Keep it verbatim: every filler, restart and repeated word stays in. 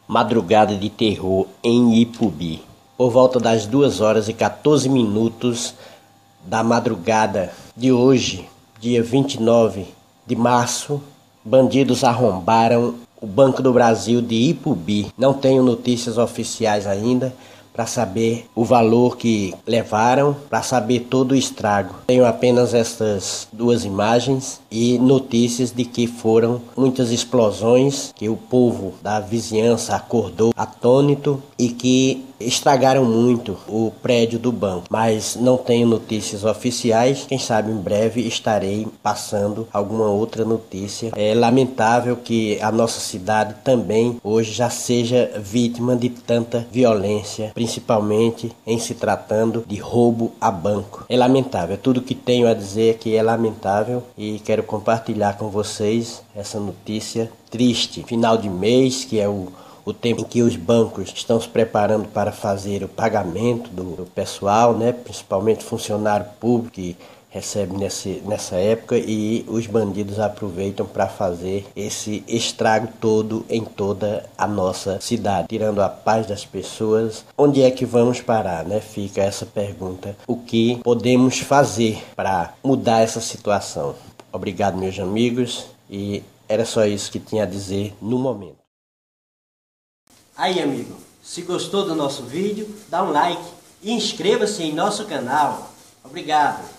Madrugada de terror em Ipubi. Por volta das duas horas e quatorze minutos da madrugada de hoje, dia vinte e nove de março, bandidos arrombaram o Banco do Brasil de Ipubi. Não tenho notícias oficiais ainda para saber o valor que levaram, para saber todo o estrago. Tenho apenas estas duas imagens e notícias de que foram muitas explosões, que o povo da vizinhança acordou atônito e que estragaram muito o prédio do banco. Mas não tenho notícias oficiais. Quem sabe em breve estarei passando alguma outra notícia. É lamentável que a nossa cidade também hoje já seja vítima de tanta violência, principalmente em se tratando de roubo a banco. É lamentável, tudo que tenho a dizer é que é lamentável e quero compartilhar com vocês essa notícia triste. Final de mês, que é o, o tempo em que os bancos estão se preparando para fazer o pagamento do, do pessoal, né? Principalmente funcionário público que recebe nesse, nessa época, e os bandidos aproveitam para fazer esse estrago todo em toda a nossa cidade, tirando a paz das pessoas. Onde é que vamos parar, né? Fica essa pergunta. O que podemos fazer para mudar essa situação? Obrigado, meus amigos, e era só isso que tinha a dizer no momento. Aí, amigo, se gostou do nosso vídeo, dá um like e inscreva-se em nosso canal. Obrigado.